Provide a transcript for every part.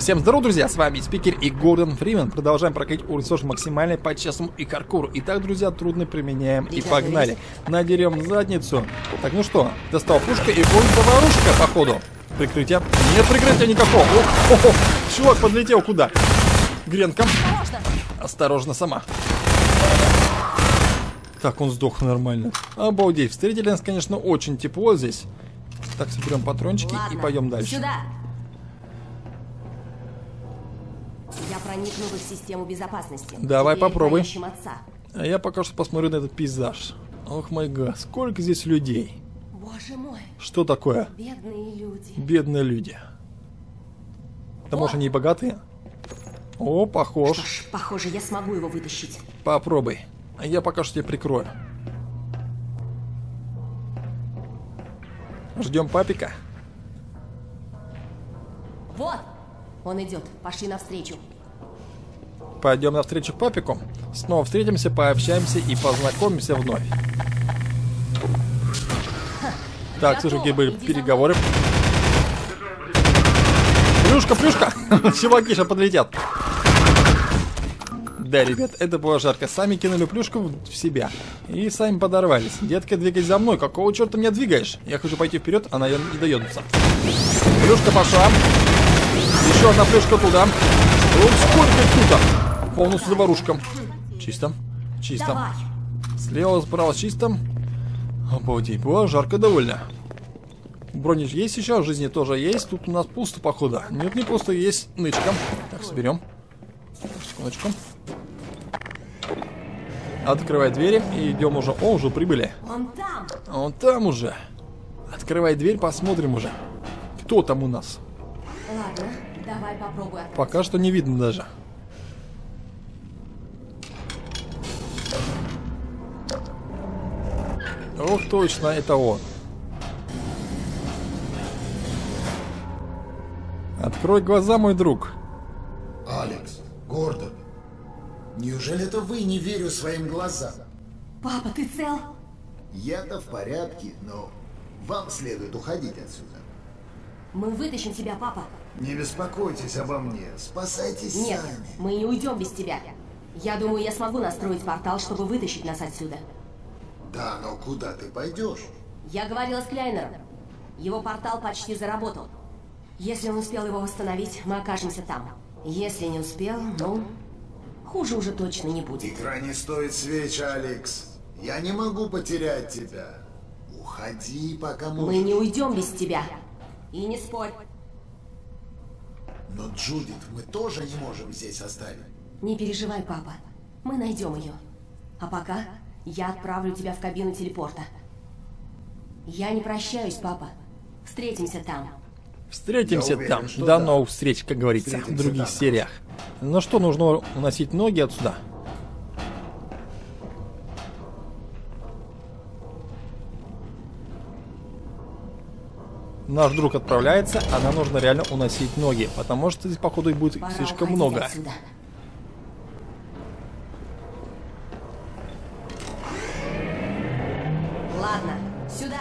Всем здорова, друзья, с вами Спикер и Гордон Фримен. Продолжаем проходить уровень сложный максимальный по честному и каркуру. Итак, друзья, трудный применяем и погнали. Надерем задницу. Так, ну что, достал пушка и будет заварушка, походу. Прикрытие. Нет прикрытия никакого. Ох, чувак подлетел куда? Гренка. Осторожно сама. Так, он сдох нормально. Обалдеть. Встретили нас, конечно, очень тепло здесь. Так, соберем патрончики и пойдем дальше. Сюда. Я проникну в их систему безопасности. Давай Теперь попробуй. поищем отца. А я пока что посмотрю на этот пейзаж. Ох май гад, сколько здесь людей. Боже мой, Что такое? бедные люди. Бедные люди. Да может они и богатые? О, похож. Что ж, похоже, я смогу его вытащить. Попробуй. А я пока что тебя прикрою. Ждем папика. Вот, он идет. Пошли навстречу. Пойдем навстречу папику. Снова встретимся, пообщаемся и познакомимся вновь. Так, слушай, где были переговоры? Плюшка, плюшка! Чуваки сейчас подлетят. Да, ребят, это было жарко. Сами кинули плюшку в себя. И сами подорвались. Детка, двигайся за мной. Какого черта меня двигаешь? Я хочу пойти вперед, она не дается. Плюшка пошла. Еще одна плюшка туда. Вот сколько тут. Полностью заварушка. Чисто. Чисто. Давай. Слева, справа чисто. Обалдеть, было жарко довольно. Брони есть еще, жизни тоже есть. Тут у нас пусто, походу. Нет, не пусто, есть нычка. Так, соберем. Секундочку. Открывай двери и идем уже. О, уже прибыли. Он там. Он там уже. Открывай дверь, посмотрим уже. Кто там у нас? Ладно, давай попробуй. Пока что не видно даже. Ох, точно, это он. Открой глаза, мой друг. Алекс, Гордон, неужели это вы не верю своим глазам? Папа, ты цел? Я-то в порядке, но вам следует уходить отсюда. Мы вытащим тебя, папа. Не беспокойтесь обо мне, спасайтесь Нет, сами. мы не уйдем без тебя. Я думаю, я смогу настроить портал, чтобы вытащить нас отсюда. Да, но куда ты пойдешь? Я говорила с Кляйнером. Его портал почти заработал. Если он успел его восстановить, мы окажемся там. Если не успел, ну, хуже уже точно не будет. Игра не стоит свеч, Алекс. Я не могу потерять тебя. Уходи, пока можешь. Мы не уйдем без тебя. И не спорь. Но Джудит мы тоже не можем здесь оставить. Не переживай, папа. Мы найдем ее. А пока я отправлю тебя в кабину телепорта. Я не прощаюсь, папа. Встретимся там. Встретимся Я уверен, там. что До да. новых встреч, как говорится, в Встретимся других там. сериях. Ну что, нужно уносить ноги отсюда. Наш друг отправляется, а нам нужно реально уносить ноги, потому что здесь, походу, их будет Пора слишком уходить много. отсюда. Ладно, сюда.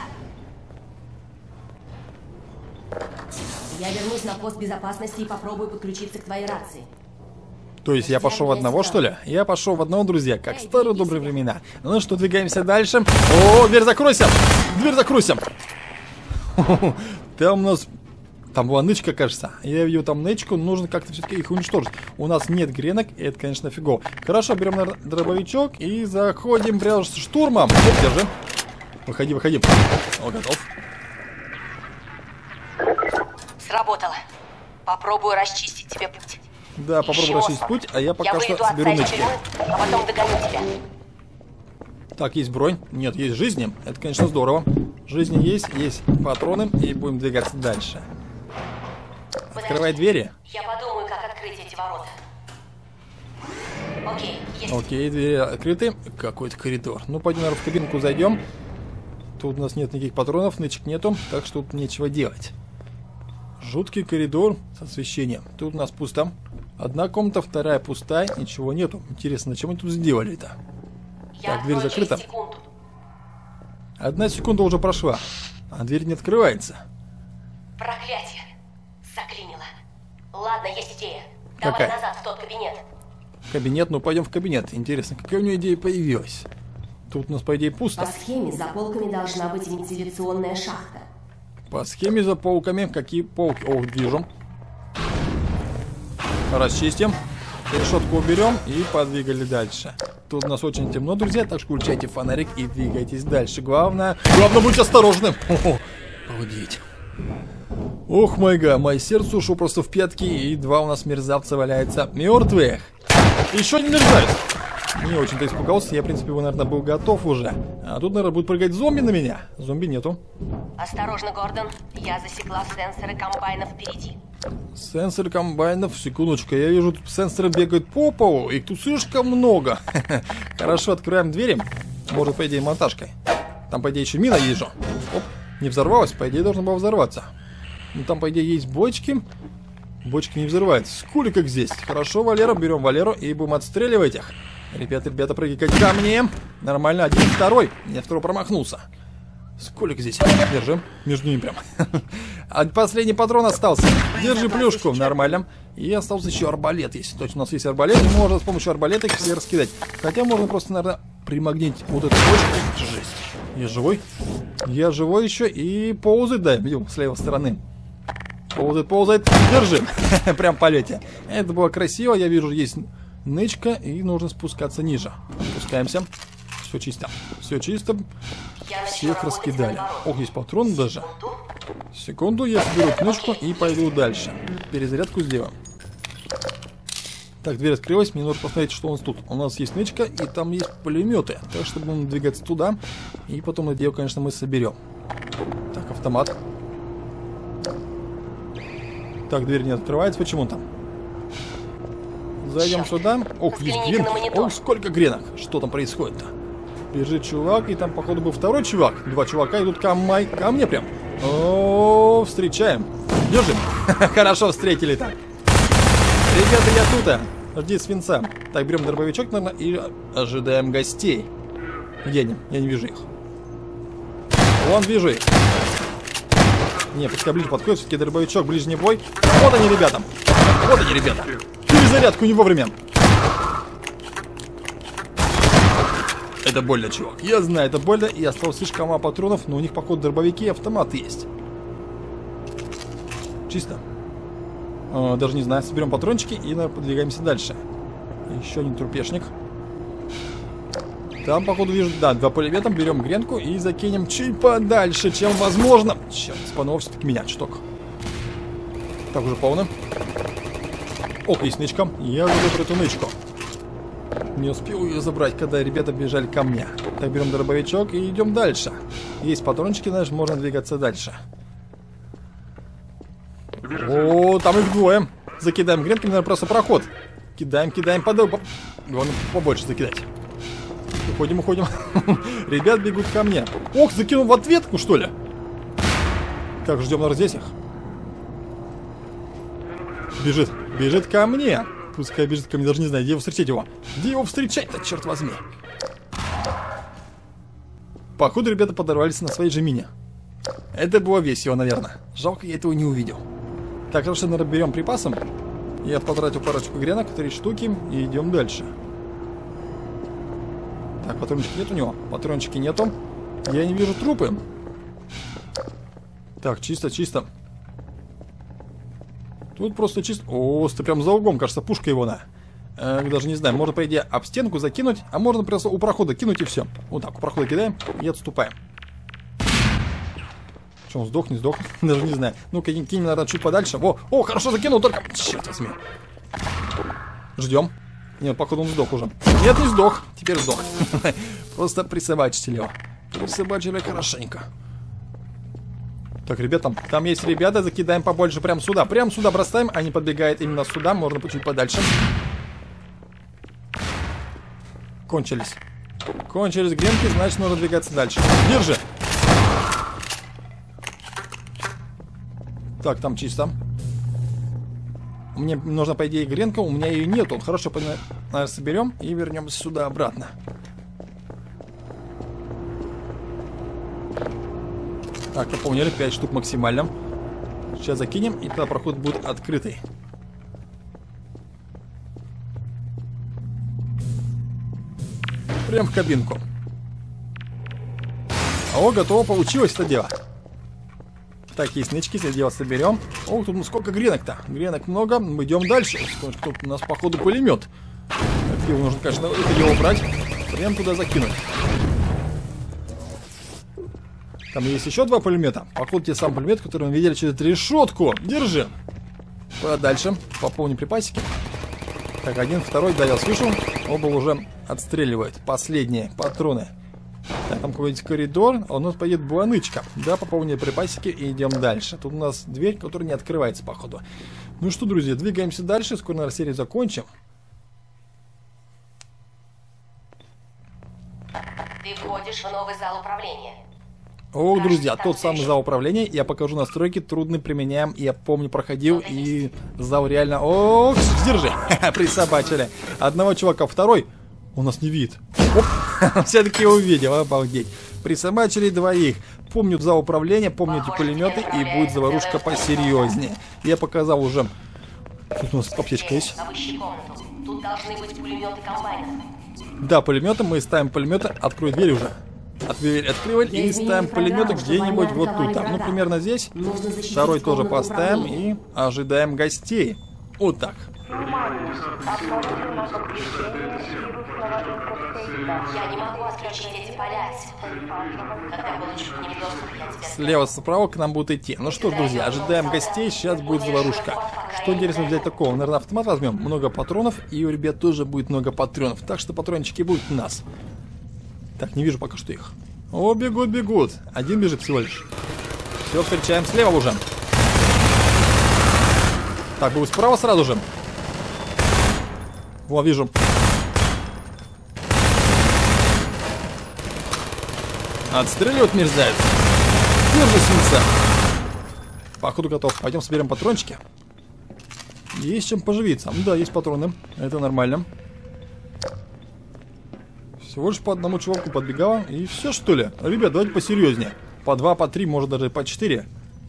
Я вернусь на пост безопасности и попробую подключиться к твоей рации. То есть я пошел в одного, что ли? Я пошел в одного, друзья, как в старые добрые времена. Ну что, двигаемся дальше. О, дверь закройся! Дверь закройся! Там у нас... Там была нычка, кажется. Я видел там нычку, нужно как-то все-таки их уничтожить. У нас нет гренок, и это, конечно, фигово. Хорошо, берем, наверное, дробовичок и заходим прямо с штурмом. Оп, держи. Выходи, выходи. О, готов. Сработало. Попробую расчистить тебе путь. Да, попробуй расчистить путь, а я пока что соберу нычки. А потом догоню тебя. Так, есть бронь. Нет, есть жизни. Это, конечно, здорово. Жизни есть патроны, и будем двигаться дальше. Открывай двери. Я подумаю, как открыть эти ворота. Окей, есть. Окей, двери открыты. Какой-то коридор. Ну, пойдем, наверное, в кабинку зайдем. Тут у нас нет никаких патронов, нычек нету, так что тут нечего делать. Жуткий коридор с освещением. Тут у нас пусто. Одна комната, вторая пустая, ничего нету. Интересно, зачем они тут сделали-то? Так, дверь закрыта. Одна секунда уже прошла, а дверь не открывается. Проклятие. Заклинило. Ладно, есть идея. Давай Какая? назад, в тот кабинет. Кабинет, ну пойдем в кабинет. Интересно, какая у нее идея появилась? Тут у нас, по идее, По пусто. схеме за полками должна быть вентиляционная шахта. По схеме за полками. Какие полки? Ох, вижу. Расчистим. Решетку уберем и подвигали дальше. Тут у нас очень темно, друзья, так что включайте фонарик и двигайтесь дальше. Главное будьте осторожны. Обалдеть. Ох, мое сердце ушло просто в пятки, и два у нас мерзавца валяются мертвых. Еще не мерзавец. Не очень-то испугался, я, в принципе, наверное, был готов уже. А тут, наверное, будет прыгать зомби на меня. Зомби нету. Осторожно, Гордон. Я засекла сенсоры комбайнов впереди. Сенсор комбайнов, секундочку, я вижу, тут сенсоры бегают по полу, их тут слишком много. Хорошо, открываем двери. Может, по идее, монтажкой. Там, по идее, еще мина есть же. Оп, не взорвалась, по идее, должна была взорваться. Ну, там, по идее, есть бочки. Бочки не взрываются. Сколько как здесь. Хорошо, Валера, берем Валеру и будем отстреливать их. Ребята, прыгайте ко мне. Нормально, один, второй. Я второй промахнулся. Сколько здесь? Держим. Между ними прям. А последний патрон остался. Держи плюшку. Нормально. И остался еще арбалет. Если точно у нас есть арбалет, и можно с помощью арбалета их все раскидать. Хотя можно просто, наверное, примагнитить вот эту бочку. Жесть. Я живой? Я живой еще. И ползает, да, видел, с левой стороны. Ползает. Держим. Прям в полете. Это было красиво. Я вижу, есть нычка. И нужно спускаться ниже. Спускаемся. Все чисто. Все чисто. Всех раскидали. Ох, есть патрон даже. Секунду, я соберу книжку и пойду дальше. Перезарядку сделаем. Так, дверь открылась. Мне нужно посмотреть, что у нас тут. У нас есть нычка, и там есть пулеметы. Так что будем двигаться туда. И потом это дело, конечно, мы соберем. Так, автомат. Так, дверь не открывается. Почему там? Зайдем сюда. Ох, есть гренки. Ох, сколько гренок. Что там происходит-то? Бежит чувак, и там, походу, был второй чувак. Два чувака идут ко мне прям. О, встречаем. Держим. Хорошо встретили так. Ребята, я тут. Жди свинца. Так, берем дробовичок, наверное, и ожидаем гостей. Где они? Я не вижу их. Вон, вижу их. Не, пускай ближе подходит, все-таки дробовичок, ближний бой. Вот они, ребята. Вот они, ребята. Перезарядку не вовремя. Это больно, чувак. Я знаю, это больно, и осталось слишком мало патронов, но у них, походу, дробовики и автоматы есть. Чисто. Даже не знаю, соберем патрончики и, наверное, подвигаемся дальше. Еще один трупешник. Там, походу, вижу, да, два пулемета. Берем гренку и закинем чуть подальше, чем возможно. Черт, спанул все-таки меня чуток. Так, уже полно. Ох, есть нычка. Я уже выберу эту нычку. Не успел ее забрать, когда ребята бежали ко мне. Так, берем дробовичок и идем дальше. Есть патрончики, значит, можно двигаться дальше. О, там их двое. Закидаем гренками, наверное, просто проход. Кидаем, главное, побольше закидать. Уходим. Ребят бегут ко мне. Ох, закинул в ответку, что ли? Так, ждем, наверное, здесь их. Бежит ко мне. Пускай бежит ко мне, даже не знаю, где его встречать его. Где его встречать-то, черт возьми. Походу, ребята подорвались на своей же мине. Это было весело, наверное. Жалко, я этого не увидел. Так, хорошо, наверное, берем припасом. Я потратил парочку гренок, 3 штуки, и идем дальше. Так, патрончики нет у него? Патрончики нету. Я не вижу трупы. Так, чисто. Тут просто чисто... О, ты прям за углом, кажется, пушка его на. Даже не знаю, можно, по идее, об стенку закинуть, а можно просто у прохода кинуть и все. Вот так, у прохода кидаем и отступаем. Что, он сдох, не сдох? Даже не знаю. Ну-ка, кинем, наверное, чуть подальше. О, хорошо закинул, только... Черт возьми. Ждем. Нет, походу он сдох уже. Нет, не сдох. Теперь сдох. Просто присобачили его. Присобачили хорошенько. Так, ребята, там есть ребята, закидаем побольше прям сюда. Прям сюда бросаем, они подбегают именно сюда. Можно чуть подальше. Кончились гренки, значит, нужно двигаться дальше. Держи. Так, там чисто. Мне нужна, по идее, гренка, у меня ее нету. Хорошо, наверное, соберем и вернемся сюда обратно. Так, мы поняли, 5 штук максимально. Сейчас закинем, и тогда проход будет открытый. Прям в кабинку. О, готово, получилось это дело. Так, есть нычки, это дело соберем. О, тут сколько гренок-то? Гренок много, мы идем дальше. Тут у нас, походу, пулемет. Его нужно, конечно, это дело брать. Прям туда закинуть. Там есть еще 2 пулемета. Походу, те самые пулеметы, которые мы видели через решетку. Держи. Дальше. Пополним припасики. Так, 1, 2, да, я слышу. Оба уже отстреливают. Последние патроны. Так, там какой-нибудь коридор. А у нас поедет буанычка. Да, пополнили припасики и идем дальше. Тут у нас дверь, которая не открывается, походу. Ну что, друзья, двигаемся дальше. Скоро, наверное, серию закончим. Ты входишь в новый зал управления. О, друзья, тот самый зал управления. Я покажу настройки, трудно применяем. Я помню, проходил, и зал реально... О, держи, присобачили. Одного чувака, второй у нас не видит. Оп, все-таки увидел, обалдеть. Присобачили 2. Помню зал управления, помню эти пулеметы, и будет заварушка посерьезнее. Я показал уже. Тут у нас аптечка есть. Тут должны быть пулеметы комбайнов. Да, пулеметы, мы ставим пулеметы. Открой дверь уже. Дверь открывали и ставим пулеметы где-нибудь вот тут. Ну, примерно здесь. Второй тоже поставим и ожидаем гостей. Вот так. Я не могу отключить эти поля. Когда получу к ним доступ, я тебя... Слева, справа к нам будут идти. Ну что ж, друзья, ожидаем гостей. Сейчас будет заварушка. Что интересно взять такого? Наверное, автомат возьмем. Много патронов. И у ребят тоже будет много патронов. Так что патрончики будут у нас. Так, не вижу пока что их. О, бегут, бегут. Один бежит всего лишь. Все, встречаем слева уже. Так, будет справа сразу же. Во, вижу. Отстреливают мерзавец. Держи, свинца. Походу готов. Пойдем соберем патрончики. Есть чем поживиться. Да, есть патроны. Это нормально. Всего лишь по одному чуваку подбегало. И все, что ли? Ребят, давайте посерьезнее. По 2, по 3, может даже по 4.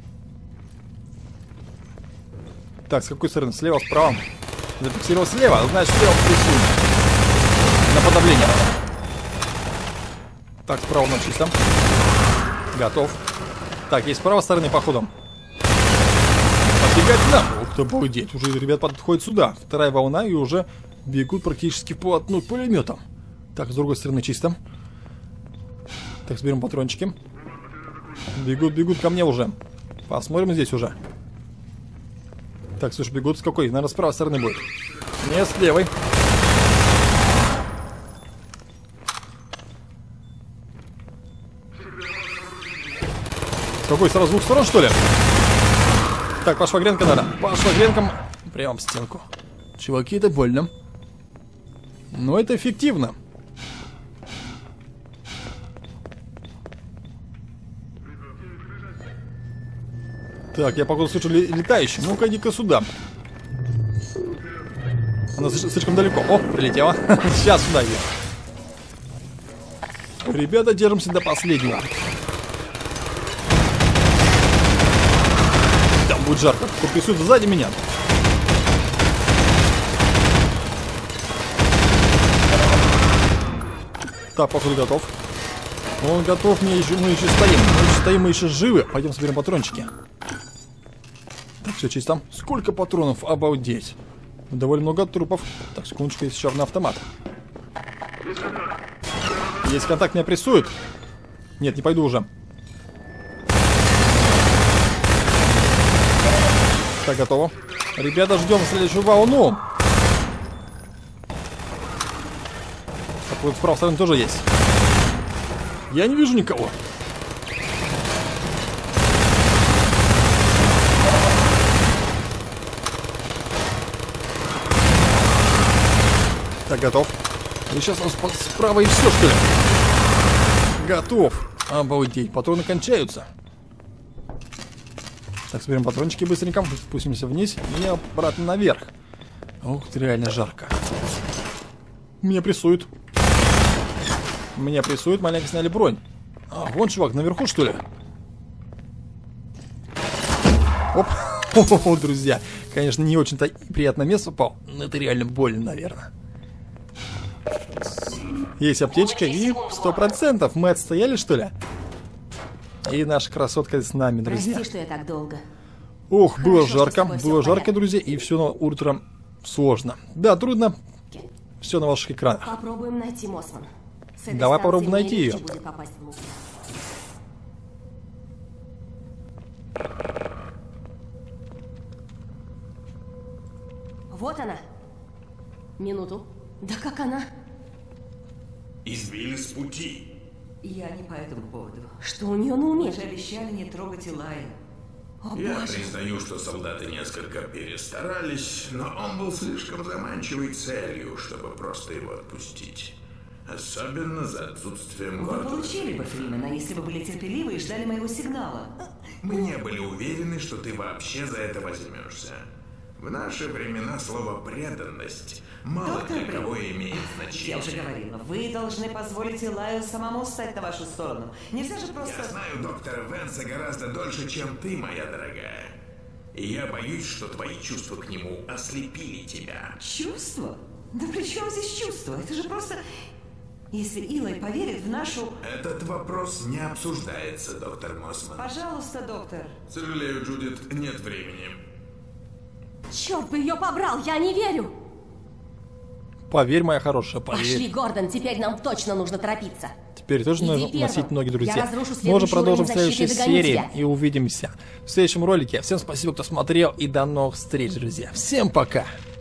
Так, с какой стороны? Слева, справа? Зафиксировал слева, значит слева присутствует. На подавление. Так, справа на чистом. Готов. Так, есть с правой стороны, походу. Подбегать нам. Ух ты, обалдеть. Уже ребят подходят сюда. Вторая волна и уже бегут практически вплотную к пулеметам. Так, с другой стороны чисто. Так, соберем патрончики. Бегут, бегут ко мне уже. Посмотрим здесь уже. Так, слушай, бегут с какой? Наверное, с правой стороны будет. Не, с левой. С какой? Сразу с двух сторон, что ли? Так, по швагренкам надо. По швагренкам прямо в стенку. Чуваки, это больно. Но это эффективно. Так, я походу слышу летающий. Ну-ка, иди-ка сюда. Она слишком далеко. О, прилетела. Сейчас сюда иди. Ребята, держимся до последнего. Там будет жарко. Кто присутствует сзади меня. Так, походу готов. Он готов, мы еще стоим. Мы еще живы. Пойдем соберем патрончики. Так, все чисто. Сколько патронов? Обалдеть. Довольно много трупов. Так, секундочку, есть черный автомат. Есть контакт, меня прессует. Нет, не пойду уже. Так, готово. Ребята, ждем следующую волну. Так, вот с правой стороны тоже есть. Я не вижу никого. Так, готов. И сейчас у нас справа и все, что ли? Готов. Обалдеть, патроны кончаются. Так, соберем патрончики быстренько. Спустимся вниз и обратно наверх. Ух ты, реально жарко. Меня прессуют. Меня прессуют, маленько сняли бронь. А, вон чувак, наверху, что ли? Оп. О, друзья. Конечно, не очень-то приятное место попал. Но это реально больно, наверное. Есть аптечка и 100%. Мы отстояли, что ли? И наша красотка с нами, друзья. Прости, что я так долго. Ох, было Хорошо, жарко, что с тобой всё было в жарко, порядке. друзья, и все на ультра сложно. Да, трудно. Все на ваших экранах. Попробуем найти Мосман. С этой Давай станции попробуем мне найти легче её. будет попасть внутрь. Вот она. Минуту. Да как она? Избили с пути. Я не по этому поводу. Что у нее на уме? Мы же обещали не трогать Илая. О, Я боже. признаю, что солдаты несколько перестарались, но он был слишком заманчивой целью, чтобы просто его отпустить. Особенно за отсутствием Вы Гордона. получили бы Фримена, если бы были терпеливы и ждали моего сигнала. Мы не были уверены, что ты вообще за это возьмешься. В наши времена слово «преданность» мало Доктор для кого Брин, имеет Я значение. уже говорила, вы должны позволить Илаю самому встать на вашу сторону. Нельзя же Я просто... знаю доктора Венса гораздо дольше, чем ты, моя дорогая. И я боюсь, что твои чувства к нему ослепили тебя. Чувство? Да при чем здесь чувство? Это же просто... Если Илай поверит в нашу... Этот вопрос не обсуждается, доктор Мосман. Пожалуйста, доктор. Сожалею, Джудит, нет времени. Черт бы ее побрал, я не верю. Поверь, моя хорошая, поверь. Пошли, Гордон, теперь нам точно нужно торопиться. Теперь тоже Иди нужно первым. носить ноги, Я друзья. разрушу Мы уже следующий продолжим в уровень следующей защиты, догоню серии тебя. и увидимся в следующем ролике. Всем спасибо, кто смотрел, и до новых встреч, друзья. Всем пока!